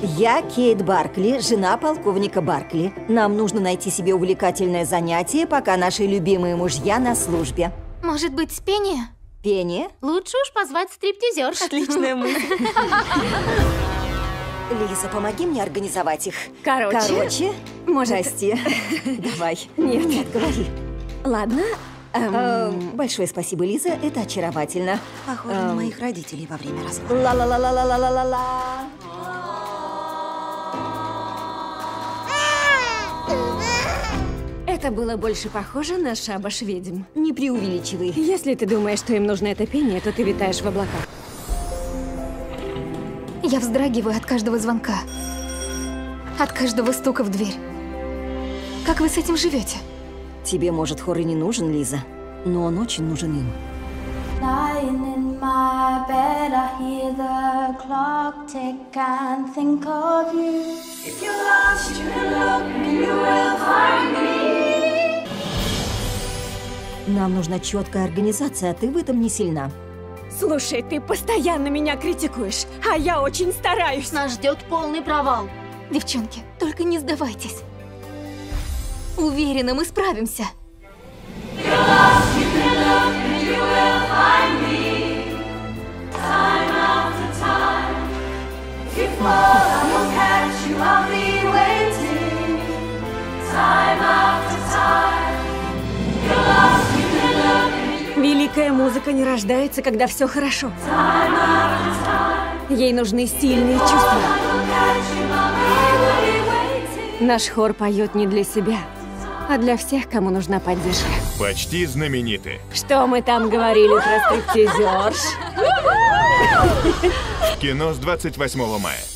Я Кейт Баркли, жена полковника Баркли. Нам нужно найти себе увлекательное занятие, пока наши любимые мужья на службе. Может быть, пение? Пение? Лучше уж позвать стриптизерш. Отличная мысль. Лиза, помоги мне организовать их. Короче, может... Прости. Давай. Нет, говори. Ладно. Большое спасибо, Лиза, это очаровательно. Похоже на моих родителей во время развода. Ла-ла-ла-ла-ла-ла-ла-ла. Это было больше похоже на шабаш ведьм. Не преувеличивай. Если ты думаешь, что им нужно это пение, то ты витаешь в облаках. Я вздрагиваю от каждого звонка. От каждого стука в дверь. Как вы с этим живете? Тебе, может, хор и не нужен, Лиза, но он очень нужен им. Lying in my bed, I hear the clock tick and think of you. If you're lost, you can look and you will find me. Нам нужна четкая организация, а ты в этом не сильна. Слушай, ты постоянно меня критикуешь, а я очень стараюсь. Нас ждет полный провал. Девчонки, только не сдавайтесь. Уверена, мы справимся. Великая музыка не рождается, когда все хорошо. Ей нужны сильные чувства. Наш хор поет не для себя, а для всех, кому нужна поддержка. Почти знамениты. Что мы там говорили про стриптизерш? В кино с 28 мая.